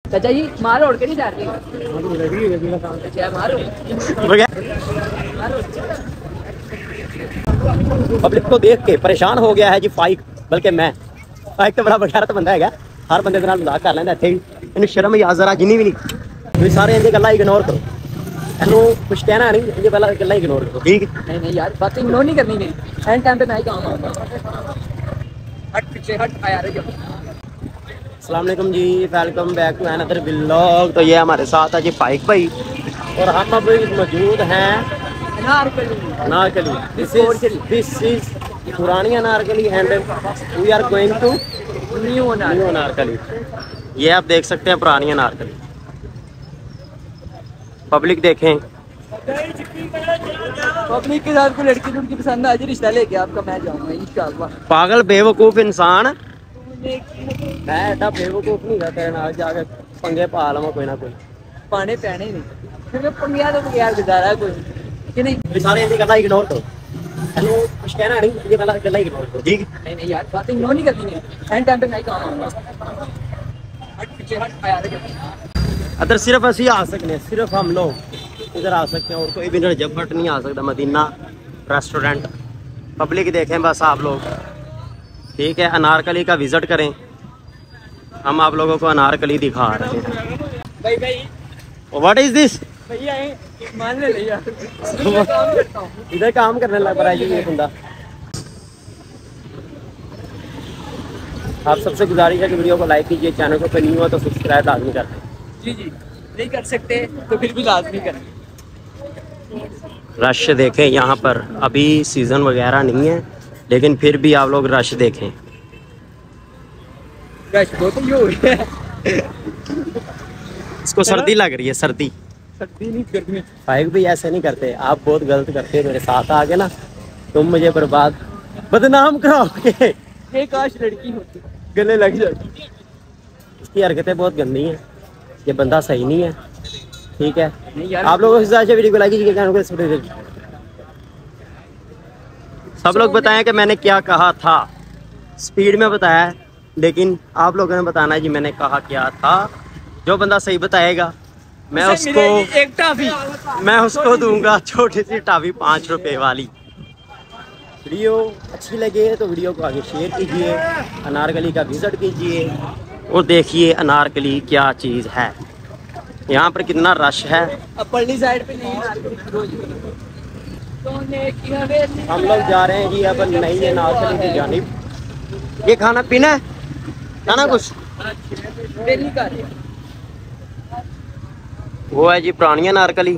चाचा जी मारो उड़ के नहीं जा रही मारो। पब्लिक को देख के परेशान हो गया है जी फाइक, बल्कि मैं फाइक तो बड़ा बगैरत बंदा है, हर बंदे मजाक कर लेंदा इत्थे इन शर्म या जरा जिन्नी भी नहीं। तुम सारे इनकी गल्लां इग्नोर करो, इन्हों कुछ कहना नहीं, इनकी पहला गल्लां इग्नोर करो, ठीक? नहीं यार बात इग्नोर नहीं करनी नहीं, एंड टाइम पे मैं ही काम आऊंगा। हट पीछे हट आ यार। अस्सलाम वालेकुम जी, welcome back to another vlog. तो ये हमारे साथ है जी फाइक भाई और हम अभी मौजूद हैं अनारकली। दिस इज पुरानी Anarkali and we are going to new Anarkali. ये आप देख सकते हैं पुरानी अनारकली। पब्लिक देखें, पब्लिक के साथ कोई लड़की लड़की पसंद आ जाए रिश्ता लेके आपका मैं जाऊंगा इंशाल्लाह। पागल बेवकूफ इंसान, मैं एडा बेवकूफ नहीं था तेरे नाल जाके पंगे पा लवां कोई ना कोई। पाने पैने नहीं फिर पंगिया तो बगैर गुजारा कोई कि नहीं। सारे इनकी गल्लां इग्नोर करो, हेलो कुछ कहना नहीं, ये पहला गल्लां इग्नोर करो, ठीक? नहीं यार बात इग्नोर नहीं करनी है, एंड टाइम पे मैं ही काम आऊंगा। हट पीछे हट आ यार। अदर सिर्फ असि आ सकते हैं, सिर्फ हम लोग इधर आ सकते हैं और कोई भी नजफट नहीं आ सकता। Medina restaurant. पब्लिक देखें बस आप लोग, ठीक है? अनारकली का विजिट करें, हम आप लोगों को अनारकली दिखा रहे हैं। भाई व्हाट इज दिस? भैया मान ले यार, इधर काम करने लग पड़ा है जी ये बंदा। आप सबसे गुजारिश है कि वीडियो को लाइक कीजिए, चैनल को पे नहीं हुआ तो सब्सक्राइब लाजमी कर दें। जी नहीं कर सकते तो फिर भी लाजमी करें। रश देखें यहाँ पर, अभी सीज़न वगैरह नहीं है लेकिन फिर भी आप लोग रश देखें। रश बहुत ही हो रही है। इसको सर्दी लग रही है, सर्दी नहीं गर्मी। फाइक भी ऐसे नहीं करते, आप बहुत गलत करते हो। मेरे साथ आगे ना तुम मुझे बर्बाद बदनाम कराओगे। एक काश लड़की होती गले लग जाती। इसकी हरकतें बहुत गंदी हैं, ये बंदा सही नहीं है, ठीक है? आप लोगों से वीडियो को लाइक कीजिए, चैनल को सब्सक्राइब कीजिए। सब लोग बताएं कि मैंने क्या कहा था, स्पीड में बताया लेकिन आप लोगों ने बताना है जी मैंने कहा क्या था। जो बंदा सही बताएगा मैं उसको दूंगा छोटी सी टाफी 5 रुपए वाली। वीडियो अच्छी लगे तो वीडियो को आगे शेयर कीजिए, अनारकली का विजिट कीजिए और देखिए अनारकली क्या चीज़ है। यहाँ पर कितना रश है। पल्ली साइड पे नहीं हम लोग जा रहे हैं जी अब नई अनारकली की जानिब। ये खाना पीना है, खाना कुछ वो है जी पुरानी अनारकली।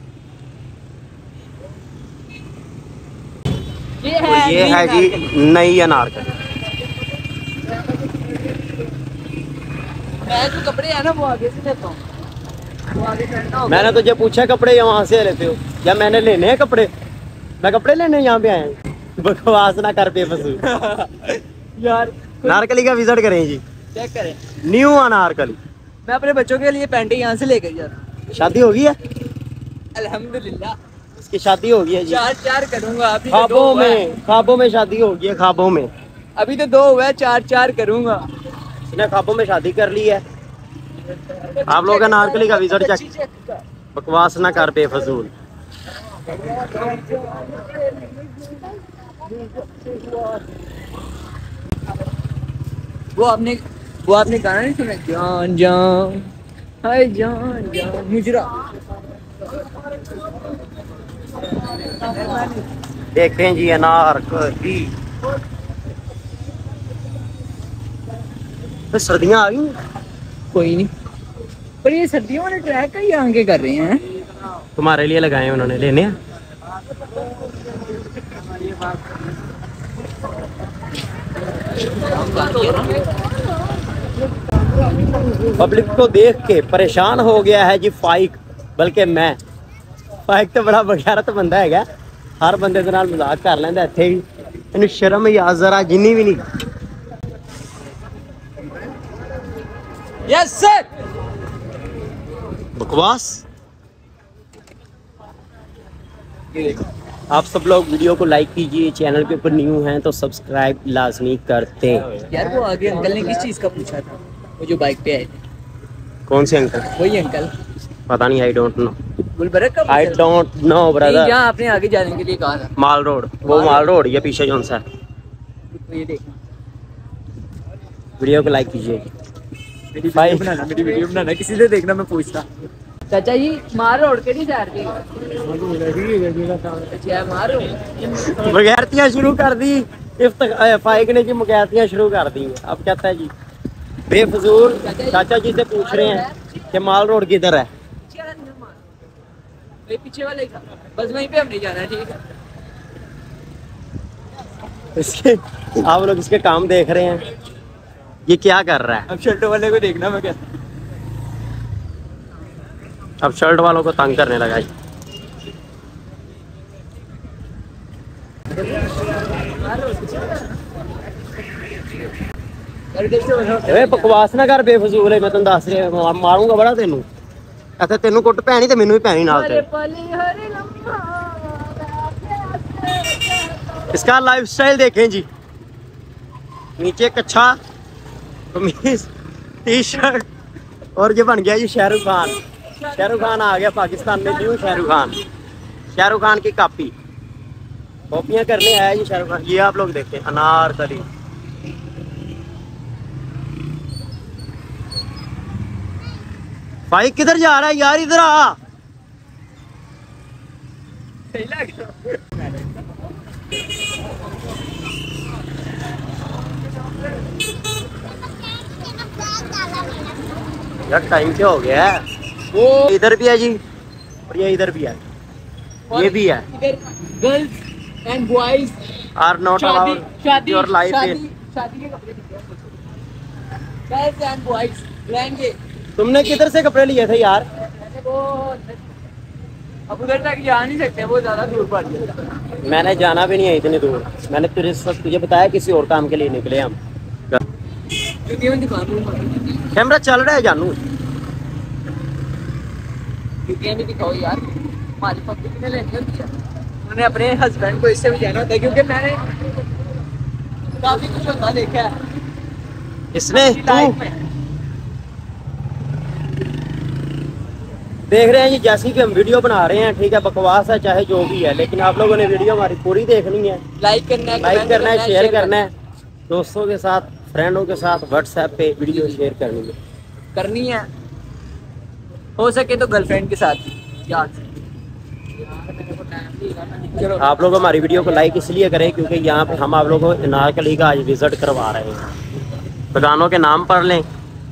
ये है जी नई अनारकली। मैं तो कपड़े है ना वो आगे से लेता हूँ। मैंने तुझे पूछा कपड़े यहाँ से लेते हो या मैंने लेने हैं कपड़े? मैं कपड़े लेने यहाँ पे आए, बकवास ना कर बेफजूल। यार अनारकली का विजिट करें जी, चेक करें न्यू अनारकली। मैं अपने बच्चों के लिए पैंटी यहाँ से लेकर यार। शादी हो गई है? अल्हम्दुलिल्लाह इसकी शादी हो गई है जी। 4 करूँगा अभी। ख्वाबों में शादी हो गई है, ख्वाबों में। अभी तो 2 हुआ है, 4 करूँगा। इसने ख्वाबों में शादी कर ली है। आप लोग अनारकली का विजिट चेक, बकवास ना कर बेफजूल। वो आपने गाना नहीं सुना? जान जान हाय जान जान मुजरा। देखें जी अनारकली। तो सर्दियाँ आ गई, कोई नहीं, पर ये सर्दियों वाले ट्रैक का ही आगे कर रहे हैं। तुम्हारे लिए लगाए उन्होंने, लेने हैं? पब्लिक को देख के परेशान हो गया है जी फाइक, बल्कि मैं फाइक तो बड़ा बगैरत बंदा है, हर बंदे के नाल मजाक कर लेंदा इत्थे ही इन शर्म या जरा जिन्नी भी नहीं। Yes sir. बकवास। आप सब लोग वीडियो को लाइक कीजिए, चैनल के ऊपर न्यू हैं तो सब्सक्राइब लाजमी करते हैं। यार वो आगे अंकल ने किस चीज़ का पूछा था, वो जो बाइक पे आए थे? कौन से अंकल? वही अंकल। पता नहीं, आई डोंट नो। गुलबर्ग का आई डोंट नो ब्रदर। यहाँ आपने आगे जाने के लिए कहा था। माल रोड, वो माल रोड ये पीछे कौन सा है? तो ये देखना, वीडियो को लाइक कीजिए। मेरी वीडियो बनाना किसी से देखना मैं पूछता। चाचा जी मार रोड के नहीं जा रही मार मुगैरतियां शुरू कर दी। फाइक ने जी मुगैरतियां शुरू कर दी। अब कहता है जी बेफजूल। चाचा जी से पूछ रहे हैं कि माल रोड किधर है। पीछे वाले का बस वहीं पे हमने जाना है। ठीक है, इसके आप लोग इसके काम देख रहे हैं, ये क्या कर रहा है। अब शर्ट वाले को देखना मैं क्या। अब शर्ट वालों को तंग करने लगा जी। बकवास ना कर बेफजूल है। मैं तुम दस रहा मारूंगा बड़ा तेनू। अच्छा तेनू कुट पैनी ते मैनू भी पैनी नाल ते। इसका लाइफस्टाइल देखें जी। नीचे कच्छा कमीज टी शर्ट और ये बन गया जी शाहरुख खान। शाहरुख खान आ गया पाकिस्तान में। न्यू शाहरुख खान, शाहरुख खान की कॉपी कॉपियां करने आया जी शाहरुख खान। ये आप लोग देखें अनारकली। भाई किधर जा रहा है यार, इधर आ। यार टाइम क्या हो गया है। वो इधर भी है जी और ये इधर भी है, ये भी है। Girls and boys are not allowed your life in. शादी के कपड़े गर्ल्स एंड बॉयज लेंगे। तुमने किधर से कपड़े लिए थे यार? वो अब उधर तक जा नहीं सकते, वो ज्यादा दूर पड़ गया। मैंने जाना भी नहीं है इतनी दूर। मैंने तुझे बताया किसी और काम के लिए निकले हम। कैमरा चल रहा है जानू। भी दिखाओ यार, हमारी पब्लिक ने लेनी होती है। उन्होंने अपने हस्बैंड को इससे भी जाना होता है, क्योंकि मैंने काफी कुछ होता देखा है इसने। लाइफ में देख रहे हैं जी, जैसे कि हम वीडियो बना रहे हैं, ठीक है बकवास है चाहे जो भी है, लेकिन आप लोगों ने वीडियो हमारी पूरी देखनी है। लाइक करना है, शेयर करना है, दोस्तों के साथ फ्रेंडों के साथ व्हाट्सएप पे वीडियो शेयर करनी है। हो सके तो गर्लफ्रेंड के साथ याद। आप लोग हमारी वीडियो को लाइक इसलिए करें क्योंकि यहाँ पे हम आप लोगों को अनारकली का आज विजिट करवा रहे हैं। दुकानों के नाम पढ़ लें।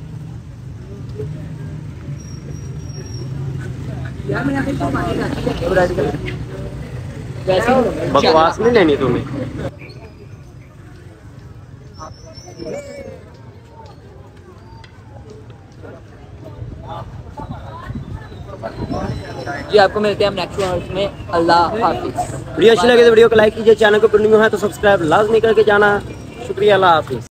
बकवास नहीं लेनी तुम्हें। जी आपको मिलते हैं हम नेक्स्ट वीडियो में। अल्लाह हाफिज। वीडियो अच्छी लगे तो वीडियो को लाइक कीजिए, चैनल को न्यू है तो सब्सक्राइब लाजमी करके जाना। शुक्रिया, अल्लाह हाफिज।